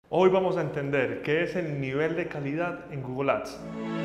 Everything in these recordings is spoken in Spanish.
Hoy vamos a entender qué es el nivel de calidad en Google Ads.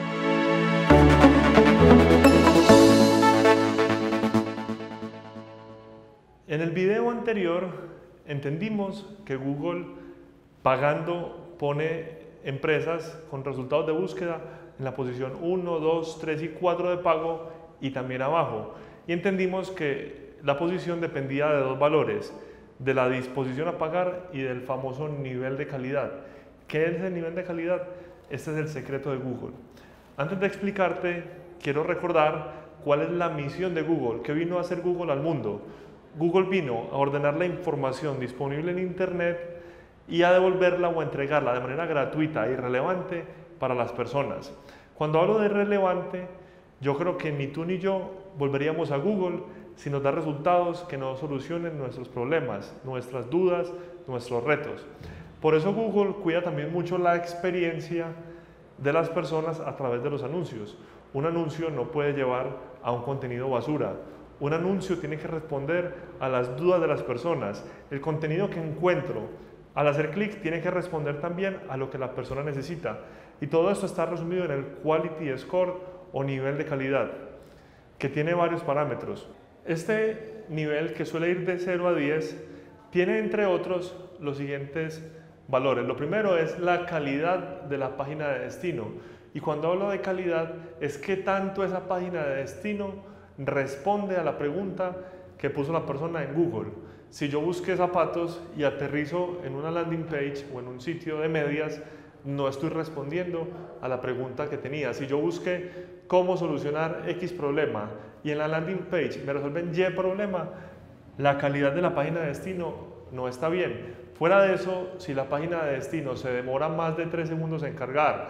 En el video anterior entendimos que Google pagando pone empresas con resultados de búsqueda en la posición 1, 2, 3 y 4 de pago y también abajo. Y entendimos que la posición dependía de dos valores, de la disposición a pagar y del famoso nivel de calidad. ¿Qué es el nivel de calidad? Este es el secreto de Google. Antes de explicarte, quiero recordar cuál es la misión de Google, qué vino a hacer Google al mundo. Google vino a ordenar la información disponible en Internet y a devolverla o a entregarla de manera gratuita y relevante para las personas. Cuando hablo de relevante, yo creo que ni tú ni yo volveríamos a Google si nos da resultados que no solucionen nuestros problemas, nuestras dudas, nuestros retos. Por eso Google cuida también mucho la experiencia de las personas a través de los anuncios. Un anuncio no puede llevar a un contenido basura. Un anuncio tiene que responder a las dudas de las personas. El contenido que encuentro al hacer clic tiene que responder también a lo que la persona necesita. Y todo esto está resumido en el Quality Score o nivel de calidad, que tiene varios parámetros. Este nivel, que suele ir de 0 a 10, tiene entre otros los siguientes valores. Lo primero es la calidad de la página de destino. Y cuando hablo de calidad es qué tanto esa página de destino responde a la pregunta que puso la persona en Google. Si yo busqué zapatos y aterrizo en una landing page o en un sitio de medias, no estoy respondiendo a la pregunta que tenía. Si yo busqué cómo solucionar X problema y en la landing page me resuelven Y problema, la calidad de la página de destino no está bien. Fuera de eso, si la página de destino se demora más de 3 segundos en cargar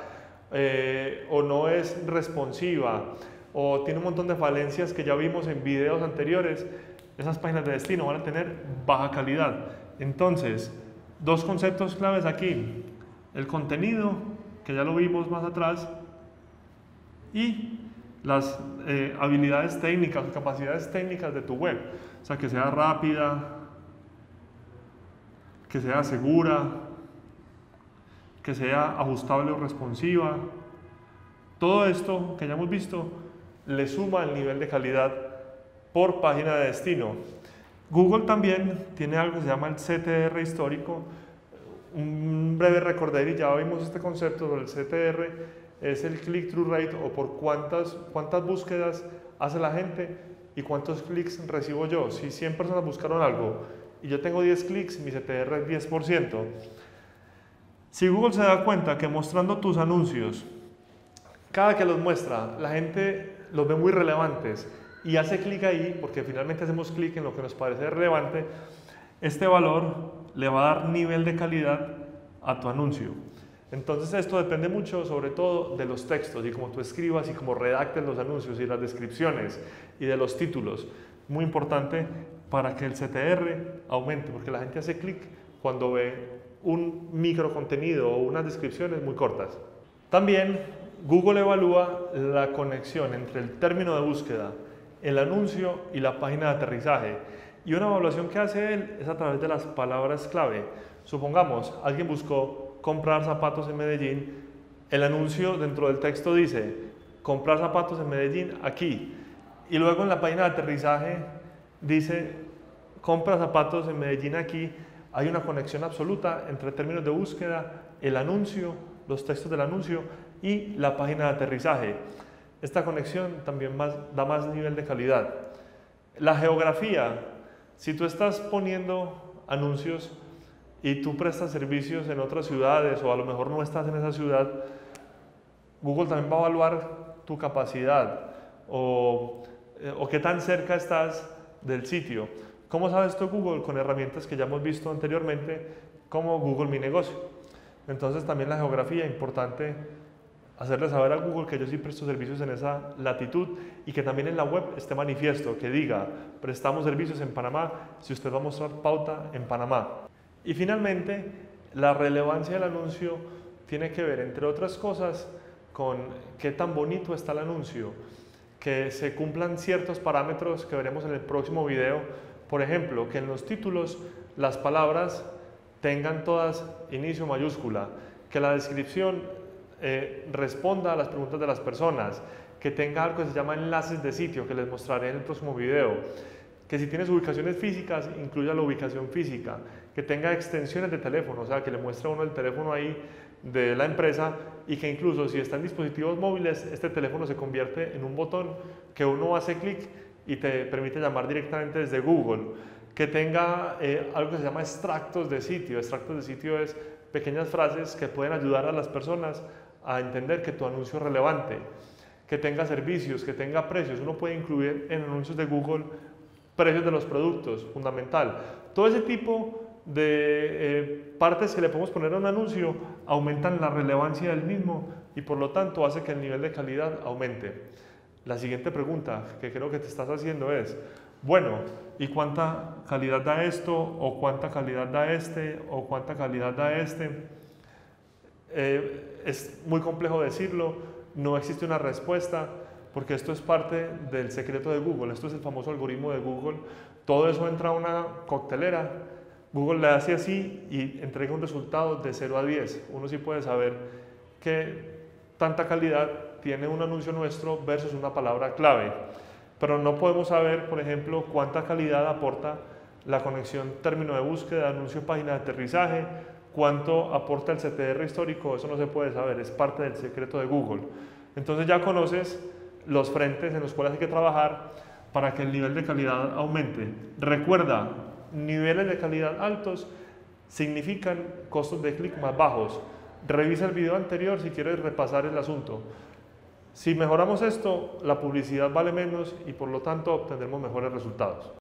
o no es responsiva o tiene un montón de falencias que ya vimos en videos anteriores, esas páginas de destino van a tener baja calidad. Entonces, dos conceptos claves aquí: el contenido, que ya lo vimos más atrás, y las habilidades técnicas, capacidades técnicas de tu web. O sea, que sea rápida, que sea segura, que sea ajustable o responsiva. Todo esto que ya hemos visto le suma al nivel de calidad por página de destino. Google también tiene algo que se llama el CTR histórico. Un breve recorder, y ya vimos este concepto del CTR, es el click-through rate, o por cuántas búsquedas hace la gente y cuántos clics recibo yo. Si 100 personas buscaron algo y yo tengo 10 clics, mi CTR es 10%. Si Google se da cuenta que mostrando tus anuncios, cada que los muestra, la gente los ve muy relevantes y hace clic ahí, porque finalmente hacemos clic en lo que nos parece relevante, este valor le va a dar nivel de calidad a tu anuncio. Entonces esto depende mucho, sobre todo, de los textos y cómo tú escribas y cómo redactes los anuncios y las descripciones y de los títulos. Muy importante para que el CTR aumente, porque la gente hace clic cuando ve un micro contenido o unas descripciones muy cortas. También Google evalúa la conexión entre el término de búsqueda, el anuncio y la página de aterrizaje. Y una evaluación que hace él es a través de las palabras clave. Supongamos, alguien buscó comprar zapatos en Medellín, el anuncio dentro del texto dice comprar zapatos en Medellín aquí, y luego en la página de aterrizaje dice compra zapatos en Medellín aquí. Hay una conexión absoluta entre términos de búsqueda, el anuncio, los textos del anuncio y la página de aterrizaje. Esta conexión también da más nivel de calidad. La geografía: si tú estás poniendo anuncios y tú prestas servicios en otras ciudades o a lo mejor no estás en esa ciudad, Google también va a evaluar tu capacidad o qué tan cerca estás del sitio. ¿Cómo sabes tú Google? Con herramientas que ya hemos visto anteriormente, como Google Mi Negocio. Entonces también la geografía, importante hacerle saber a Google que yo sí presto servicios en esa latitud, y que también en la web esté manifiesto que diga prestamos servicios en Panamá, si usted va a mostrar pauta en Panamá. Y finalmente, la relevancia del anuncio tiene que ver, entre otras cosas, con qué tan bonito está el anuncio, que se cumplan ciertos parámetros que veremos en el próximo video. Por ejemplo, que en los títulos las palabras tengan todas inicio mayúscula, que la descripción responda a las preguntas de las personas, que tenga algo que se llama enlaces de sitio, que les mostraré en el próximo video, que si tienes ubicaciones físicas, incluya la ubicación física, que tenga extensiones de teléfono, o sea, que le muestre a uno el teléfono ahí de la empresa y que incluso si está en dispositivos móviles, este teléfono se convierte en un botón que uno hace clic y te permite llamar directamente desde Google, que tenga algo que se llama extractos de sitio. Extractos de sitio es pequeñas frases que pueden ayudar a las personas a entender que tu anuncio es relevante, que tenga servicios, que tenga precios. Uno puede incluir en anuncios de Google precios de los productos, fundamental. Todo ese tipo de partes que le podemos poner a un anuncio aumentan la relevancia del mismo y por lo tanto hace que el nivel de calidad aumente. La siguiente pregunta que creo que te estás haciendo es, bueno, ¿y cuánta calidad da esto? ¿O cuánta calidad da este? ¿O cuánta calidad da este? Es muy complejo decirlo, no existe una respuesta porque esto es parte del secreto de Google, esto es el famoso algoritmo de Google, todo eso entra a una coctelera, Google le hace así y entrega un resultado de 0 a 10, uno sí puede saber qué tanta calidad tiene un anuncio nuestro versus una palabra clave, pero no podemos saber, por ejemplo, cuánta calidad aporta la conexión término de búsqueda, anuncio, página de aterrizaje, cuánto aporta el CTR histórico, eso no se puede saber, es parte del secreto de Google. Entonces ya conoces los frentes en los cuales hay que trabajar para que el nivel de calidad aumente. Recuerda, niveles de calidad altos significan costos de clic más bajos. Revisa el video anterior si quieres repasar el asunto. Si mejoramos esto, la publicidad vale menos y por lo tanto obtendremos mejores resultados.